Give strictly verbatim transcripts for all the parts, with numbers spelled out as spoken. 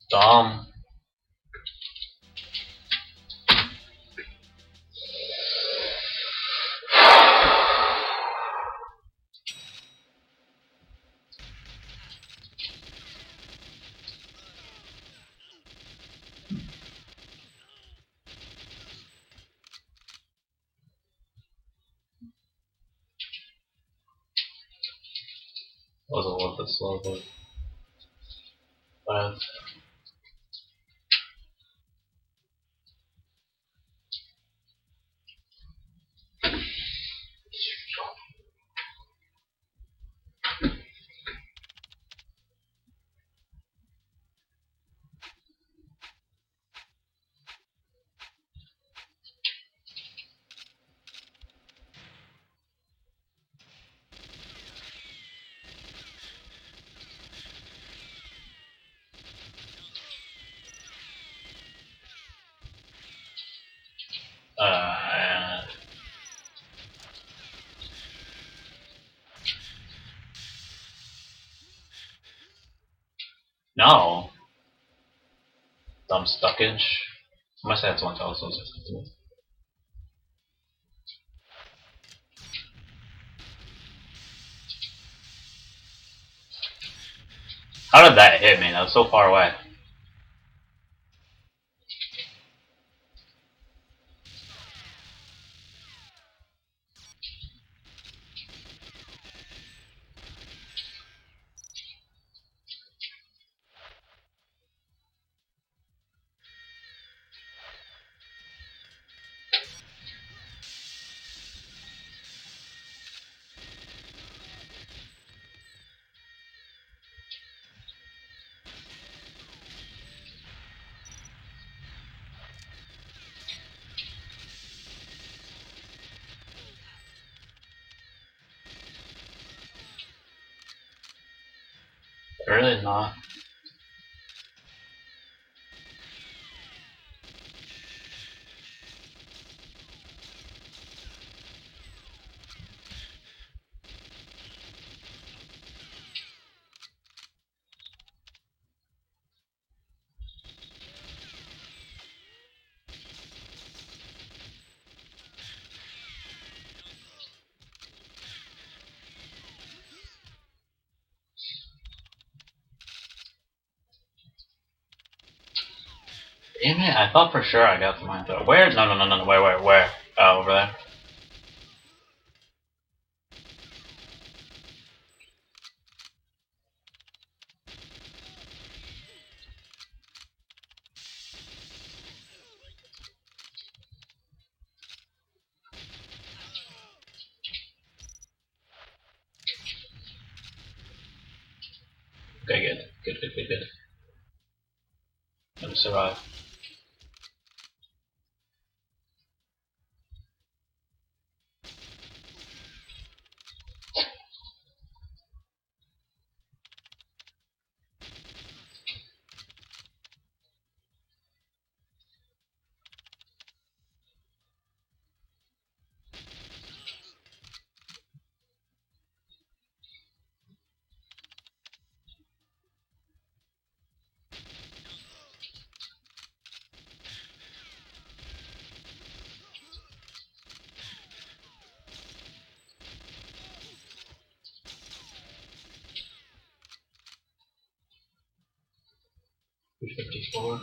Dumb. Wasn't worth it slow, but but uh no. Dumb stuckage. Must have one thousand sixty-two. How did that hit me? That was so far away. Really not. Damn it, I thought for sure I got the mine throw. Where? No, no, no, no, no, where, where, where? Oh, over there. Okay, good. Good, good, good, good. Let me survive. two fifty-four.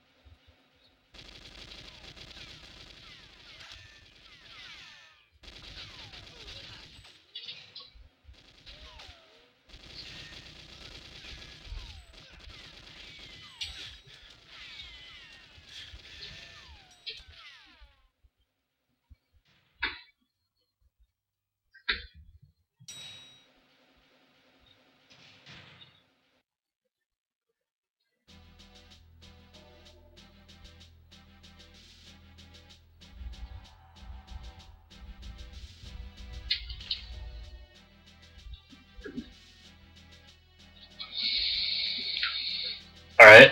Alright.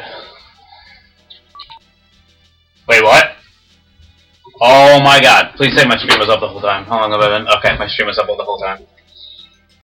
Wait, what? Oh my god. Please say my stream was up the whole time. How long have I been? Okay, my stream was up the whole time.